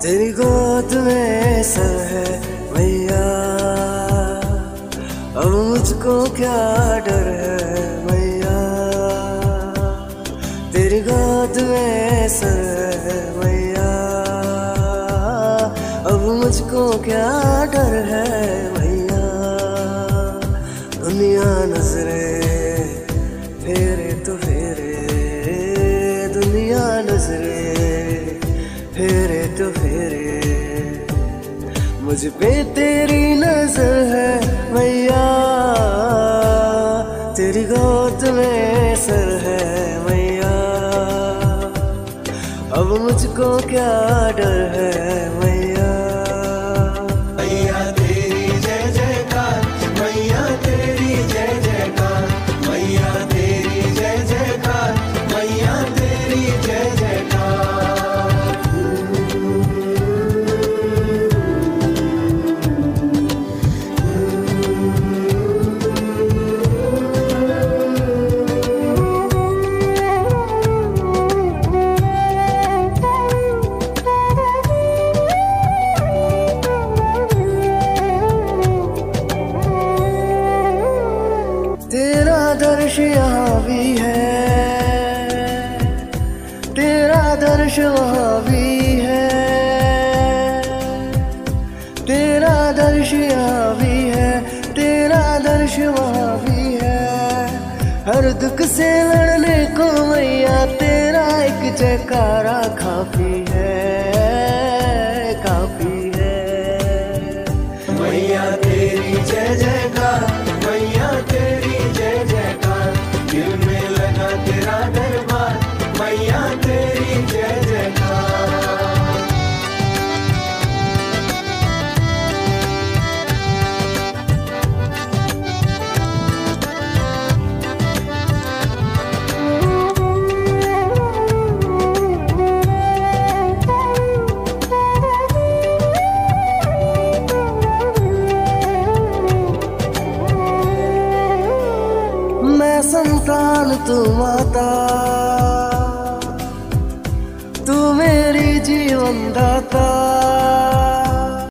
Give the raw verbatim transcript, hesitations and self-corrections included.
तेरी गोद में सर है मैया, अब मुझको क्या डर है मैया। तेरी गोद में सर है मैया, अब मुझको क्या डर है मैया। दुनिया नजरे फेरे तो फेरे, दुनिया नजरे फेरे तो फेरे, मुझ पे तेरी नजर है मैया। तेरी गोद में सर है मैया, अब मुझको क्या डर है मैया। मैया तेरी जय जयकार, मैया तेरी जय जयकार, मैया तेरी जय जयकार, मैया तेरी जय जयकार। तेरा दर्श यहाँ भी है, तेरा दर्श वहाँ भी है। तेरा दर्श यहाँ भी है, तेरा दर्श वहाँ भी है। हर दुख से लड़ने को मैया तेरा एक जयकारा काफी है, काफी है। मैया तेरी जय जयकार, मैया तेरी जय जयकार, दिल में लगा तेरा दरबार, मैया तेरी जय जयकार। मैं संतान तू माता, तू मेरी जीवन दाता।